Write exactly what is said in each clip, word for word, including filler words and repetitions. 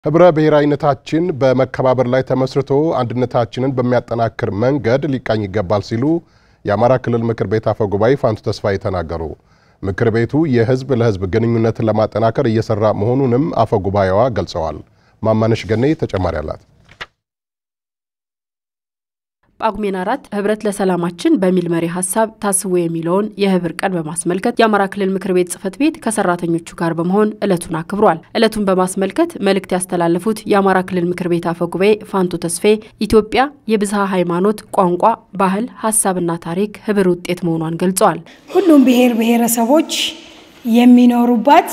ህብረ ብሔራዊነታችን በመከባበር ላይ ተመስርቶ አንድነታችንን በሚያጠናክር መንገድ ሊቃኝ ይገባል ሲሉ የአማራ ክልል ምክር ቤት አፈ ጉባኤ ፋንቱ ተስፋዬ ተናገሩ። ምክር ቤቱ የህዝብ ለህዝብ ግንኙነትን ለማጠናከር እየሰራ መሆኑንም አፈ ጉባኤዋ ገልጸዋል። ማማነሽ ገኔ ተጨማሪ አላት። ጳጉሜን አራት ህብረት ለሰላማችን በሚል መሪ ሐሳብ ታስቦ የሚለውን የህብር ቀን በማስመልከት የአማራ ክልል ምክር ቤት ጽፈት ቤት ከሰራተኞቹ ጋር በመሆን ዕለቱን አክብሯል። ዕለቱን በማስመልከት መልእክት ያስተላለፉት የአማራ ክልል ምክር ቤት አፈ ጉባኤ ፋንቱ ተስፋዬ ኢትዮጵያ የብዝሃ ሃይማኖት፣ ቋንቋ፣ ባህል፣ ሐሳብና ታሪክ ህብር ውጤት መሆኗን ገልጸዋል። ሁሉም ብሔር ብሔረሰቦች የሚኖሩባት፣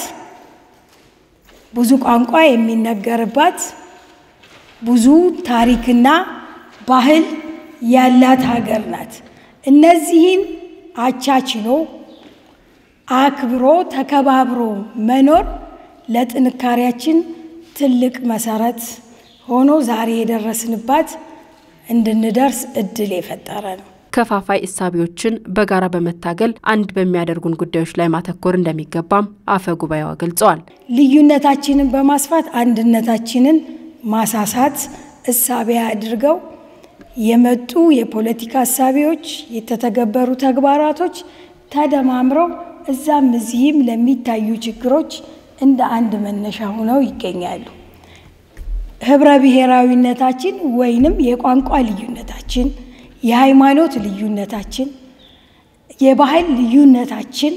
ብዙ ቋንቋ የሚነገርባት፣ ብዙ ታሪክና ባህል ያላት ሀገር ናት። እነዚህን አቻችሎ አክብሮ ተከባብሮ መኖር ለጥንካሬያችን ትልቅ መሰረት ሆኖ ዛሬ የደረስንባት እንድንደርስ እድል የፈጠረ ነው። ከፋፋይ እሳቢዎችን በጋራ በመታገል አንድ በሚያደርጉን ጉዳዮች ላይ ማተኮር እንደሚገባም አፈ ጉባኤዋ ገልጸዋል። ልዩነታችንን በማስፋት አንድነታችንን ማሳሳት እሳቤ አድርገው የመጡ የፖለቲካ ሐሳቦች የተተገበሩ ተግባራቶች ተደማምረው እዛም እዚህም ለሚታዩ ችግሮች እንደ አንድ መነሻ ሆነው ይገኛሉ። ህብረ ብሔራዊነታችን ወይንም የቋንቋ ልዩነታችን፣ የሃይማኖት ልዩነታችን፣ የባህል ልዩነታችን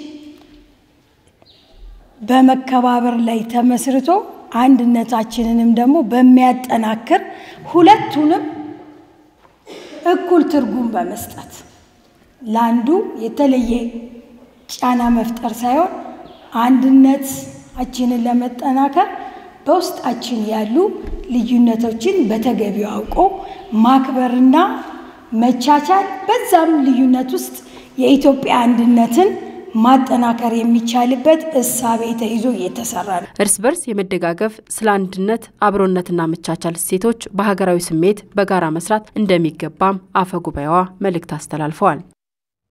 በመከባበር ላይ ተመስርቶ አንድነታችንንም ደግሞ በሚያጠናክር ሁለቱንም እኩል ትርጉም በመስጠት ላንዱ የተለየ ጫና መፍጠር ሳይሆን አንድነታችንን ለመጠናከር በውስጣችን ያሉ ልዩነቶችን በተገቢው አውቆ ማክበርና መቻቻል በዛም ልዩነት ውስጥ የኢትዮጵያ አንድነትን ማጠናከር የሚቻልበት እሳቤ ተይዞ እየተሰራ ነው። እርስ በርስ የመደጋገፍ ስለ አንድነት አብሮነትና መቻቻል እሴቶች በሀገራዊ ስሜት በጋራ መስራት እንደሚገባም አፈ ጉባኤዋ መልእክት አስተላልፈዋል።